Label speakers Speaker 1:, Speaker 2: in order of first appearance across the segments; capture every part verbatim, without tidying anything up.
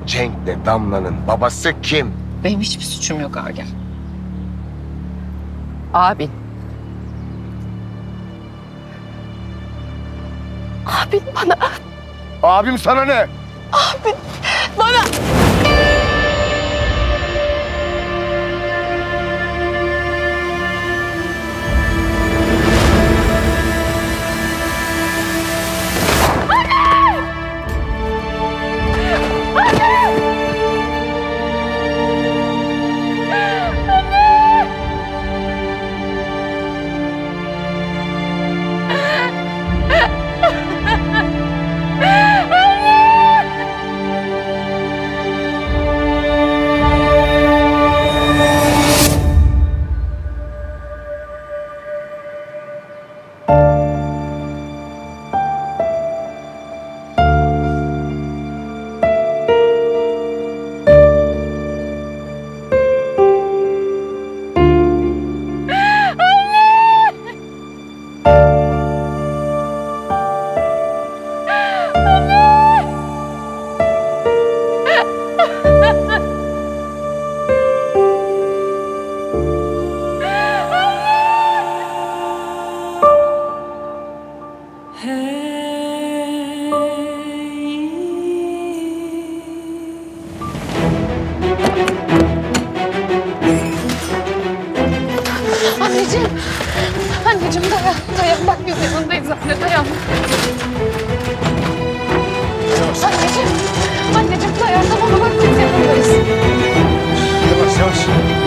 Speaker 1: Cenk'le Damla'nın babası kim?
Speaker 2: Benim hiçbir suçum yok Agah. Abin. Abin bana...
Speaker 1: Abim sana ne?
Speaker 2: Abin bana... Anneciğim, anneciğim dayan, dayan. Bak biz yanındayız anne, dayan. Anneciğim, anneciğim dayan, tamam mı? Bak biz yanındayız.
Speaker 1: Yavaş yavaş.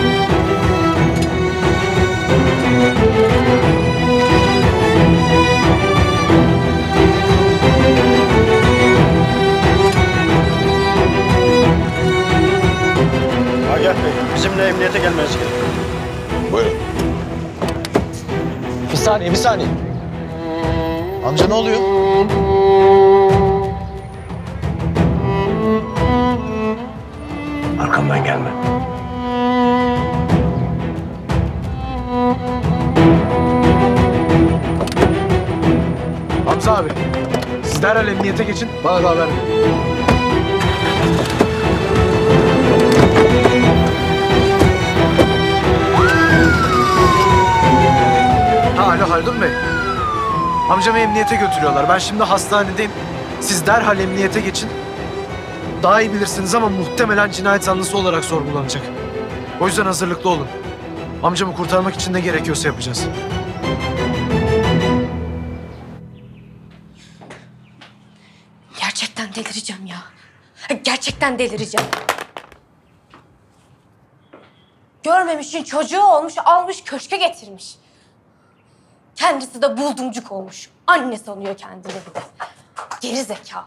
Speaker 3: Agah Bey, bizimle emniyete gelmeniz gerekiyor.
Speaker 1: Buyurun.
Speaker 4: Bir saniye, bir saniye. Amca ne oluyor?
Speaker 1: Arkamdan gelme.
Speaker 4: Hamza abi, siz derhal emniyete geçin, bana da haber verin. Ha, alo Haldun Bey. Amcamı emniyete götürüyorlar. Ben şimdi hastanedeyim. Siz derhal emniyete geçin. Daha iyi bilirsiniz ama muhtemelen cinayet zanlısı olarak sorgulanacak. O yüzden hazırlıklı olun. Amcamı kurtarmak için ne gerekiyorsa yapacağız.
Speaker 5: Gerçekten delireceğim ya. Gerçekten delireceğim. Görmemişin çocuğu olmuş, almış köşke getirmiş. Kendisi de buldumcuk olmuş. Anne sanıyor kendini bir de. Geri zekalı.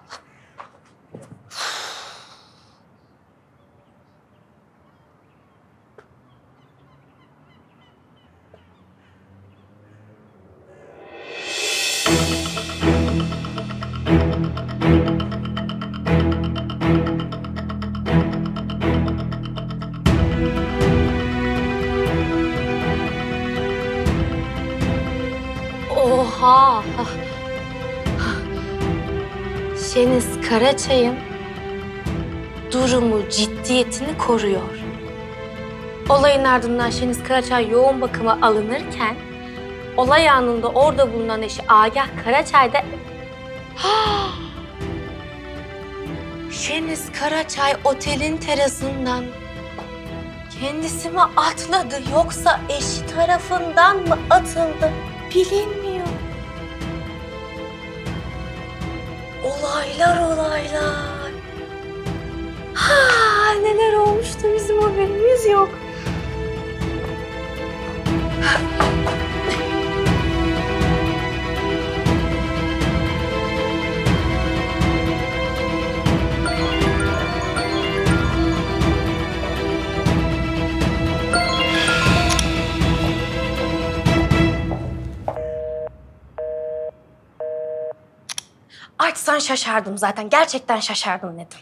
Speaker 5: Oha! Şeniz Karaçay'ın durumu, ciddiyetini koruyor. Olayın ardından Şeniz Karaçay yoğun bakıma alınırken olay anında orada bulunan eşi Agah Karaçay da... Şeniz Karaçay otelin terasından kendisi mi atladı yoksa eşi tarafından mı atıldı bilinmiyor. Olaylar olaylar. Ha, neler olmuştu bizim haberimiz yok. Açsan şaşardım zaten. Gerçekten şaşardım Nedim.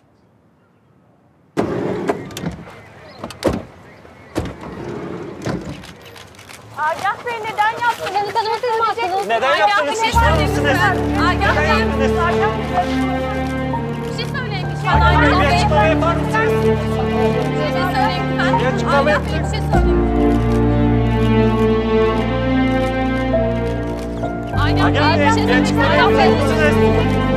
Speaker 6: Agah Bey neden yaptınız? Beni tanıma siz mi attınız?
Speaker 3: Neden yaptınız? Siz kimsiniz?
Speaker 6: Agah Bey.
Speaker 3: Neden yaptınız?
Speaker 6: Bir şey söyleyin. Bir şey
Speaker 3: Agah Bey, bir
Speaker 6: söyleyin.
Speaker 3: açıklama yapar mısınız? Arama
Speaker 6: Agah Bey bir şey söyleyeyim. Agah Bey bir şey söyleyeyim. Agah Bey.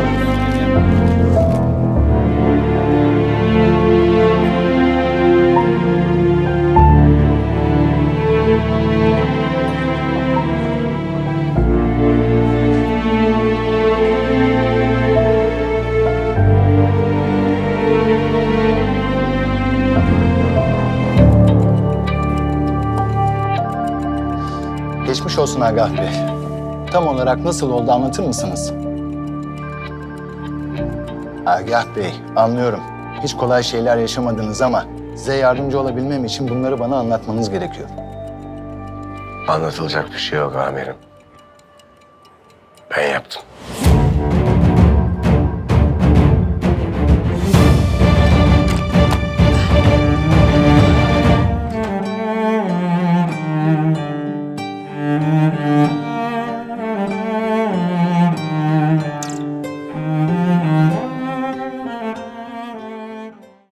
Speaker 7: Geçmiş olsun Agah Bey. Tam olarak nasıl oldu anlatır mısınız? Agah Bey, anlıyorum. Hiç kolay şeyler yaşamadınız ama size yardımcı olabilmem için bunları bana anlatmanız gerekiyor.
Speaker 1: Anlatılacak bir şey yok amirim. Ben yaptım.